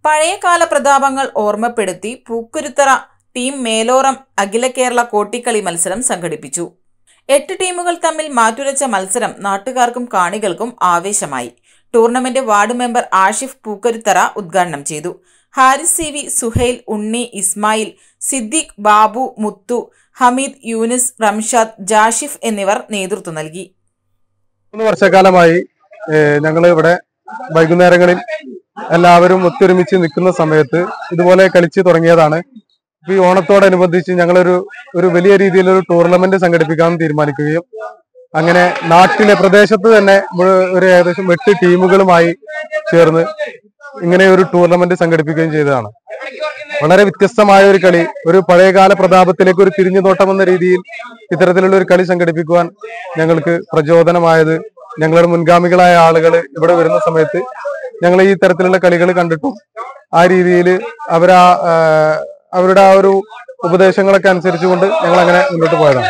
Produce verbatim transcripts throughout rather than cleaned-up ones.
പഴയകാല പ്രതാപങ്ങൾ ഓർമ്മപ്പെടുത്തി പൂക്കുരുത്തറ ടീം മേലോറം അഖില കേരള കോട്ടിക്കളി മത്സരം സംഘടിപ്പിച്ചു. എട്ട് ടീമുകൾ തമ്മിൽ മാറ്റുരച്ച മത്സരം നാട്ടുകാർക്കും കാണികൾക്കും ആവേശമായി. Tournament ward member Ashif Pookkuruthara ഉദ്ഘാടനം ചെയ്തു. ഹാരിസ് സി വി, സുഹൈൽ, ഉണ്ണി, ഇസ്മായിൽ, സിദ്ദീഖ്, ബാബു, മുത്തു, ഹമീദ്, യൂനിസ്, റംഷാദ്, ജാഷിഫ് എന്നിവർ നേതൃത്വം നൽകി. മൂന്ന് വർഷക്കാലമായി ഞങ്ങൾ ഇവിടെ വൈകുന്നേരങ്ങളിൽ എല്ലാവരും ഒത്തൊരുമിച്ച് നിൽക്കുന്ന സമയത്ത് ഇതുപോലെ കളിച്ച് തുടങ്ങിയതാണ്. ഈ ഓണത്തോടനുബന്ധിച്ച് ഞങ്ങളൊരു ഒരു വലിയ രീതിയിലൊരു ടൂർണമെന്റ് സംഘടിപ്പിക്കാൻ തീരുമാനിക്കുകയും അങ്ങനെ നാട്ടിലെ പ്രദേശത്ത് തന്നെ ഒരു ഏകദേശം എട്ട് ടീമുകളുമായി ചേർന്ന് ഇങ്ങനെ ഒരു ടൂർണമെന്റ് സംഘടിപ്പിക്കുകയും ചെയ്തതാണ്. വളരെ വ്യത്യസ്തമായ ഒരു കളി, ഒരു പഴയകാല പ്രതാപത്തിലേക്ക് ഒരു തിരിഞ്ഞു നോട്ടം എന്ന രീതിയിൽ ഇത്തരത്തിലുള്ള ഒരു കളി സംഘടിപ്പിക്കുവാൻ ഞങ്ങൾക്ക് പ്രചോദനമായത് ഞങ്ങളുടെ മുൻഗാമികളായ ആളുകൾ ഇവിടെ വരുന്ന സമയത്ത് ഞങ്ങൾ ഈ തരത്തിലുള്ള കളികൾ കണ്ടിട്ടും ആ രീതിയിൽ അവരാ അവരുടെ ആ ഒരു ഉപദേശങ്ങളൊക്കെ അനുസരിച്ചുകൊണ്ട് ഞങ്ങൾ അങ്ങനെ മുന്നോട്ട് പോയതാണ്.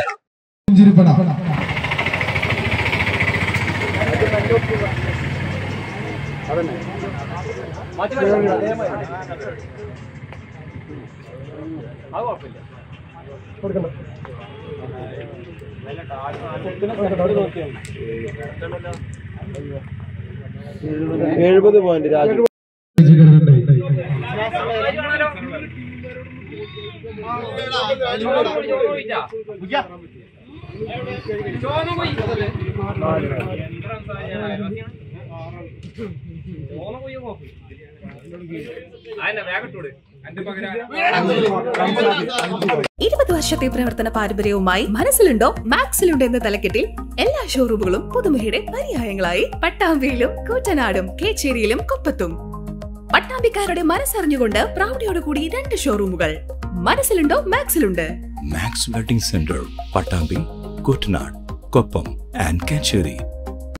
എഴുപത് പോയിന്റ് രാജു ഇരുപത് വർഷത്തെ പ്രവർത്തന പാരമ്പര്യവുമായി മനസ്സിലുണ്ടോ മാക്സിലുണ്ടോ എന്ന തലക്കെട്ടിൽ എല്ലാ ഷോറൂമുകളും പുതുമയുടെ പര്യായങ്ങളായി പട്ടാമ്പിയിലും കൂറ്റനാടും കേച്ചേരിയിലും കൊപ്പത്തും. പട്ടാമ്പിക്കാരുടെ മനസ്സറിഞ്ഞുകൊണ്ട് പ്രൗഢിയോടുകൂടി രണ്ട് ഷോറൂമുകൾ. മനസ്സിലുണ്ടോ മാക്സിലുണ്ട്. Max wedding centre, Pattambi, Koottanad, Koppam and Kecheri.